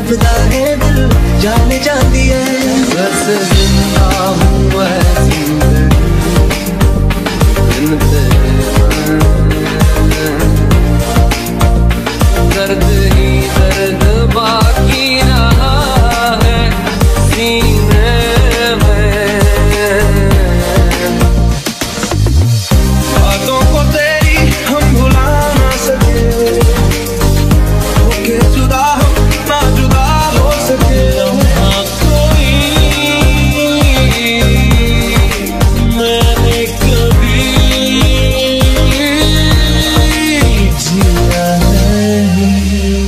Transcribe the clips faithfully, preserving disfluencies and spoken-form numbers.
फिदा है दिल जाने जाती है। बस जिंदा हूँ मैं जिंदगी दर्द ही दर्द बाकी रहा है सीने में। बातों को तेरी हम भुला ना सके, होके जुदा हम ना जुदा हो सके। कोई मैंने कभी जिया नहीं।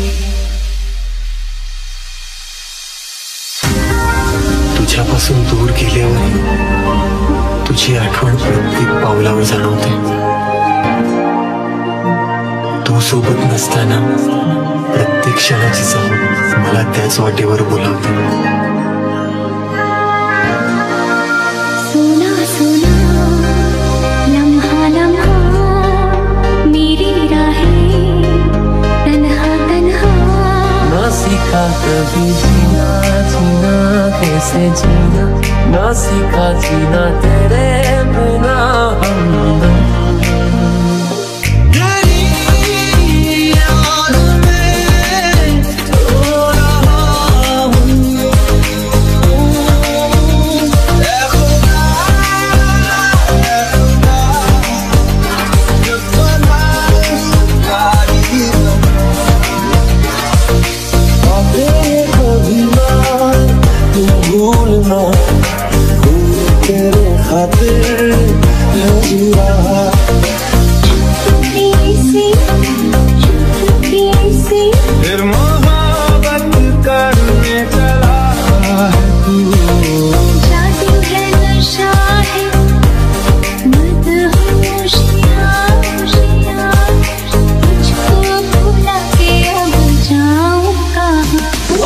तुझ्यापासून दूर गेल्यावर तुझी आठवण प्रत्येक पावलावर जाणवते। तू सोबत नसताना प्रत्येक क्षणाची जाऊन मला त्याच वाटेवर बोलावते। सोना सोना लम्हा लम्हा मेरी राहें तन्हा तन्हा। ना सीखा कभी जीना जीना कैसे जीना, ना सीखा जीना तेरे बिना हमदम। तेरे खातिर फिर मोहब्बत करने चला है तू। जादू है नशा है मदहोशियाँ तुझको भुला के अब जाऊँ कहाँ।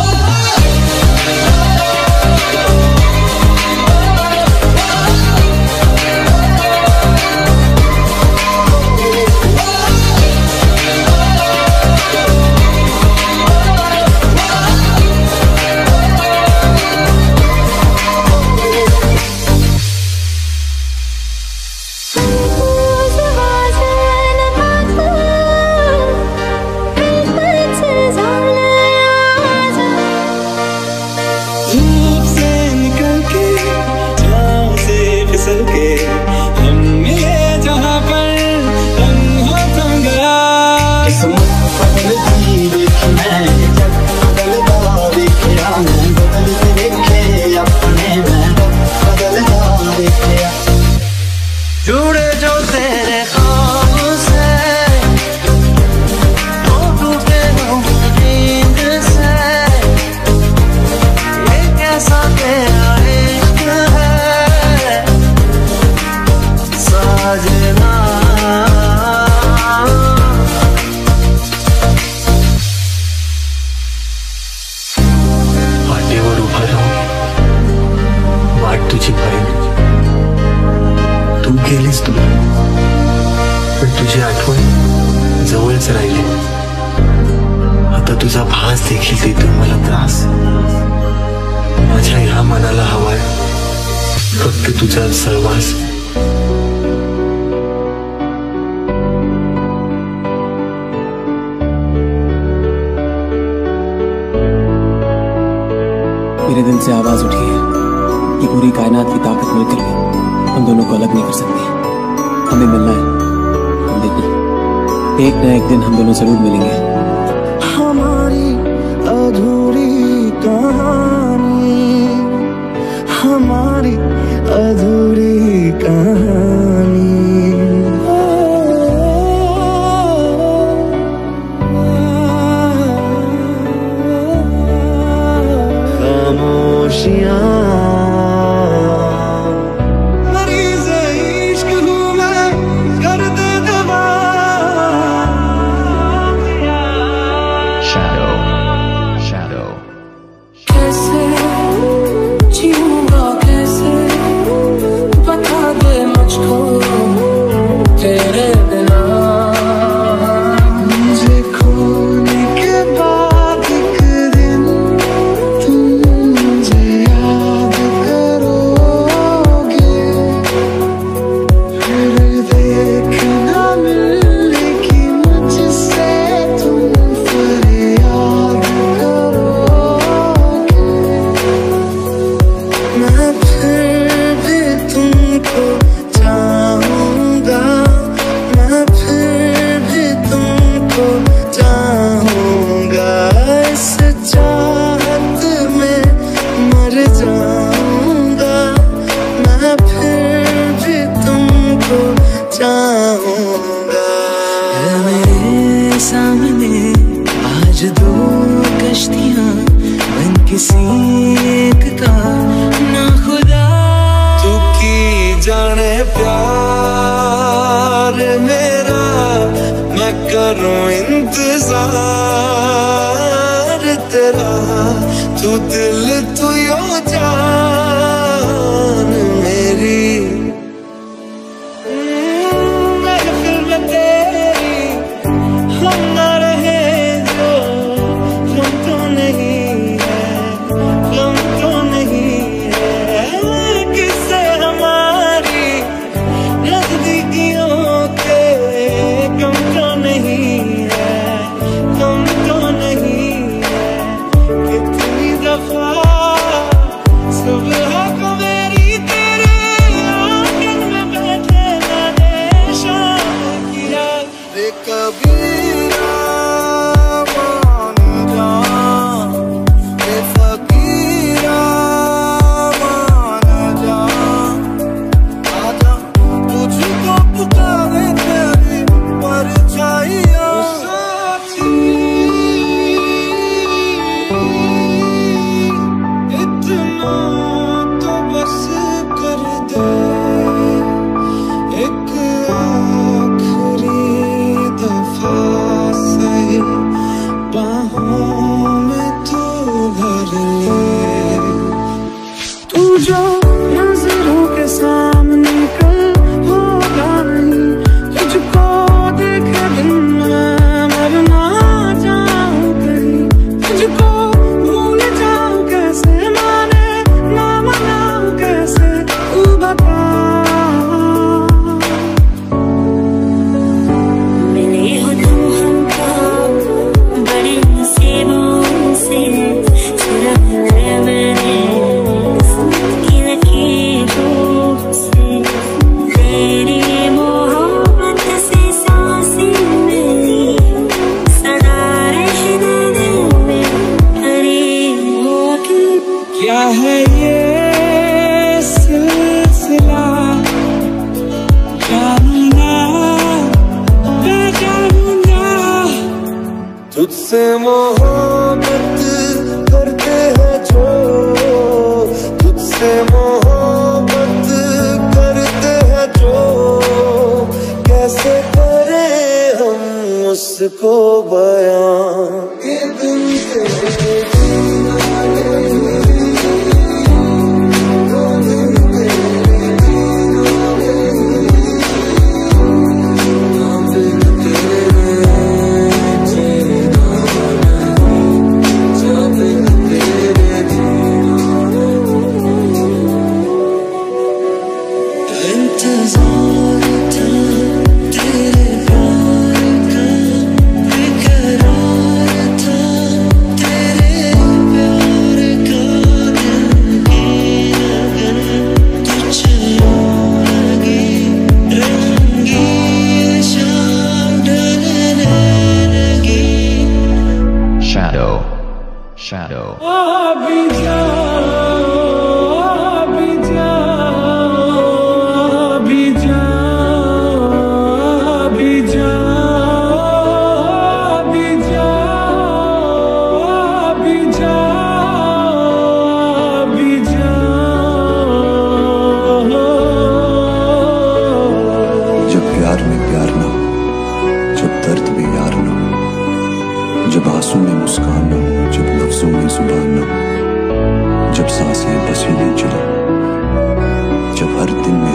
हम मिले जहाँ पर तन्हा थम गया। किस्मत बदलती देखी मैं, जब बदलता देखा मैं, बदलते देखे अपने मैं, बदलता देखे। जुड़े जो तेरे ख्वाब से तो टूटे हम नींद से। ये कैसा तेरा इश्क है साजना। वाटेवर उभा राहून वाट तुझी पाहिली, तू गेलीस तू, पण तुझी आठवण जवळच राहिली। आता तुझा भास देखील देतो मला त्रास। माझ्या ह्या मनाला हवाय फक्त तुझा सहवास। मेरे दिल से आवाज उठी है कि पूरी कायनात की ताकत मिलकर भी हम दोनों को अलग नहीं कर सकती। हमें मिलना है, हम देखना एक ना एक दिन हम दोनों जरूर मिलेंगे। हमारी अधूरी कहानी, हमारी अधूरी कहानी। खामोशियाँ मरीज़ इश्क हूँ मैं, कर दे दवा। करूं इंतजार तेरा, तू दिल तू यो जान मेरी। महफिल में तेरी हम ना रहे जो, हम तो नहीं है, हम तो नहीं है। किससे हमारी नजदीकियों के कम तो नहीं है, कम तो नहीं है। कितनी दफा सुबह को मेरी तेरे आंगन में बैठे मैंने शाम किया। रे कबीरा मान जा, रे फकीरा मान जा, आजा तुझको पुकारे तेरी परछाइयाँ। साथी इतना तो बस कर दे, एक आखिरी दफा सही बाहों में तू भर ले। तू जो नजरों के सामने कल होगा नहीं, तुझको देखे बिन मैं मर ना जाऊं कहीं। तुझको भूल जाऊं कैसे, माने ना मनाऊं कैसे, तू बता। मिले हो तुम हमको बड़ी नसीबों से, चुरा है मैंने की लकीरों से। तेरी मोहब्बत से सांसें मिली, सदा रहने दे में करीब होके। क्या है ये सिलसिला, जानूंगा मैं जानूंगा। तुझसे मोहब्बत करते हैं जो, तुझसे मोहब्बत करते हैं जो, कैसे करें हम उसको बयां। ये दिन तेरे इंतजार था तेरे प्यार का, बेकरार था तेरे प्यार का। दिल की लगन तुझ लगी, रंगी शाम ढलने लगी। Shadow. Shadow. अभी जाओ, अभी जाओ, अभी जाओ, अभी जाओ, अभी जाओ, अभी जाओ, अभी जाओ। जब प्यार में प्यार ना हो, जब दर्द में यार ना हो, जब आंसू में मुस्कान ना हो, जब लफ्जों में जुबान ना हो, जब सांसें बस यूं नहीं चले, जब हर दिन में